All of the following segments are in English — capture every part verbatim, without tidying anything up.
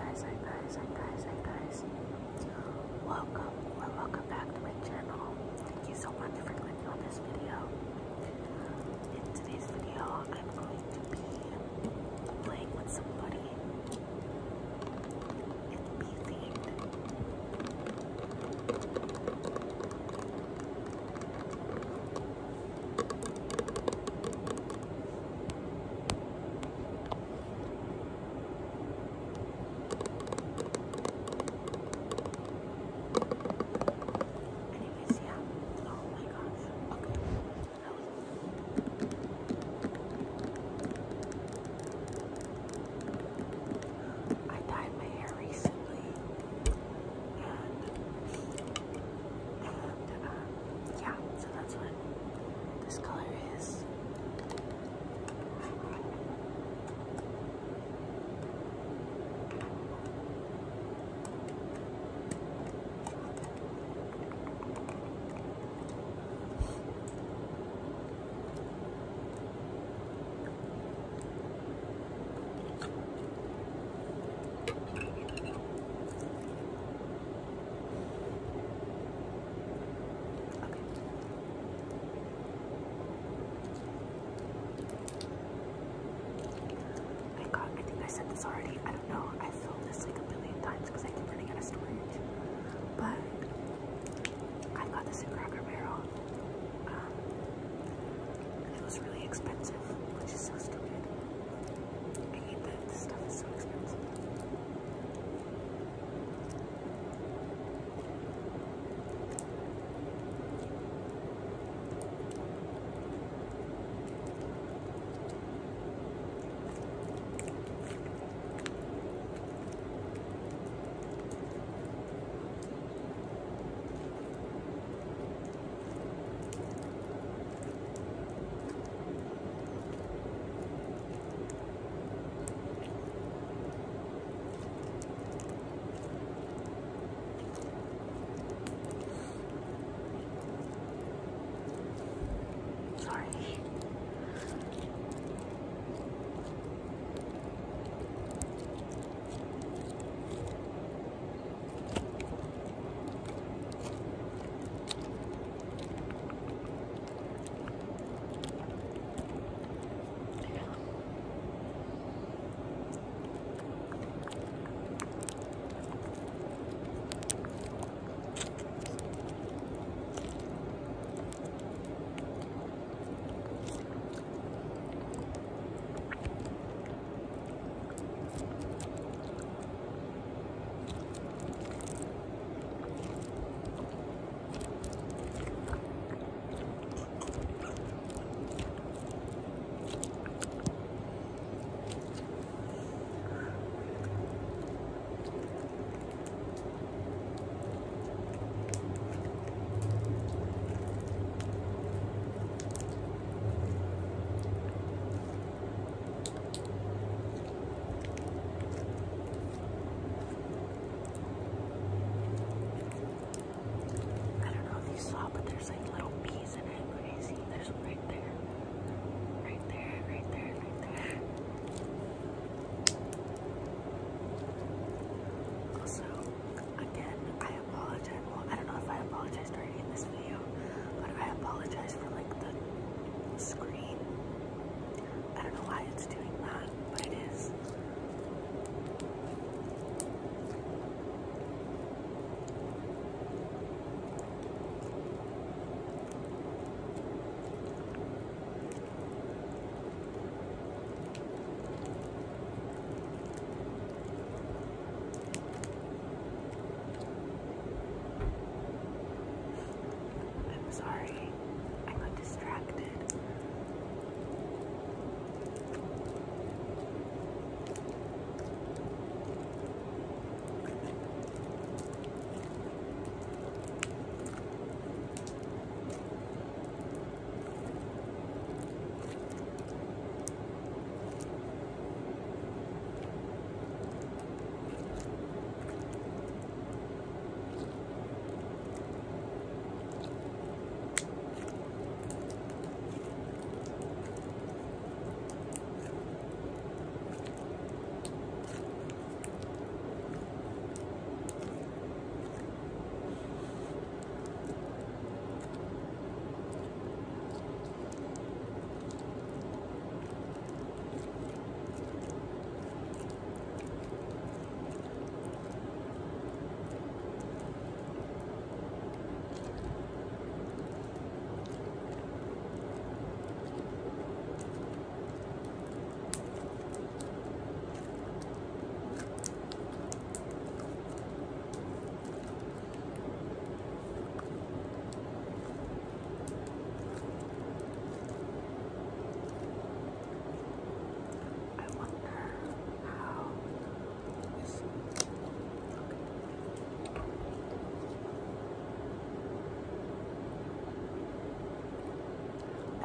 guys, hi guys, hi guys, hi guys. Welcome or welcome back to my channel. Thank you so much for clicking on this video. In today's video, I'm going to be playing with somebody in bee themed. Anyways, yeah. Oh my gosh. Okay. That was I dyed my hair recently, and and um, yeah, so that's what this color is. Okay. I got, I think I said this already, I don't know, I filmed this like a billion times because I keep running out of storage, but I got this in Cracker Barrel, um, and it was really expensive, which is so stupid. I hate that this stuff is so expensive.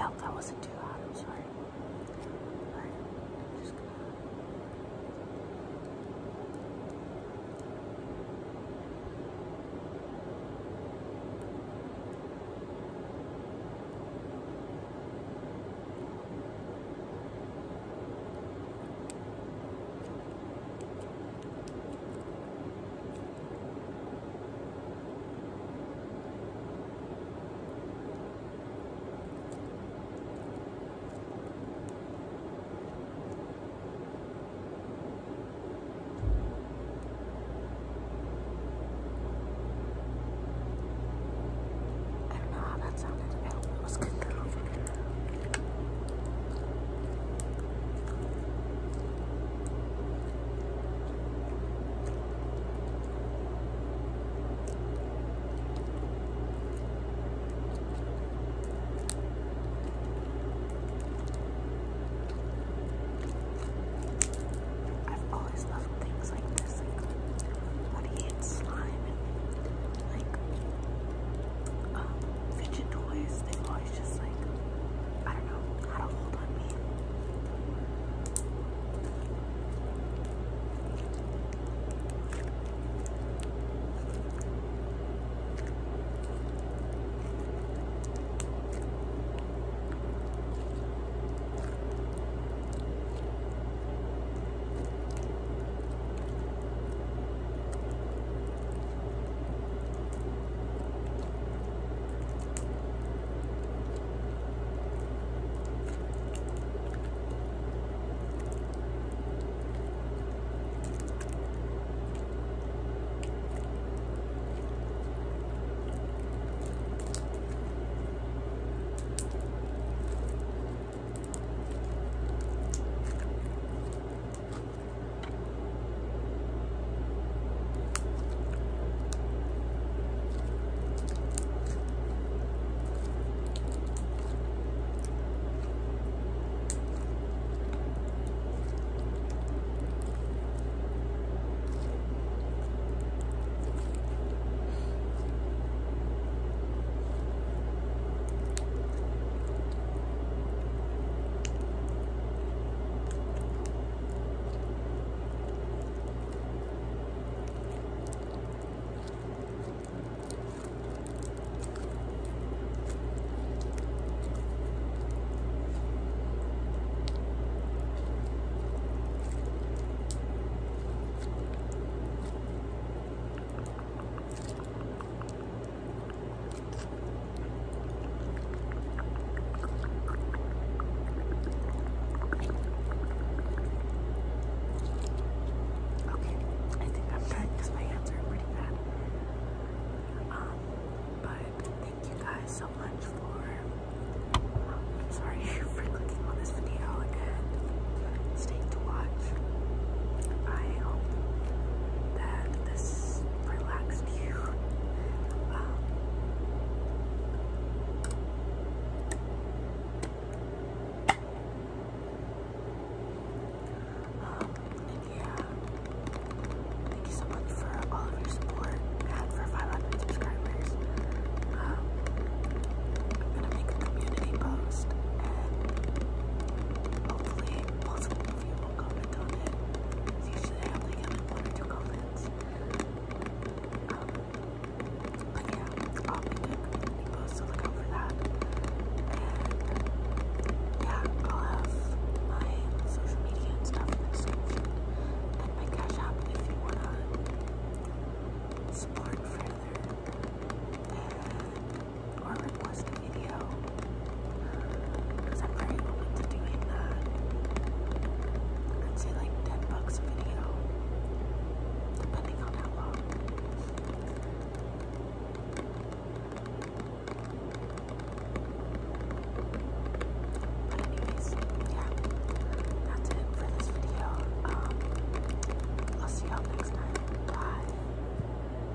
hope that wasn't too hot. I'm sorry.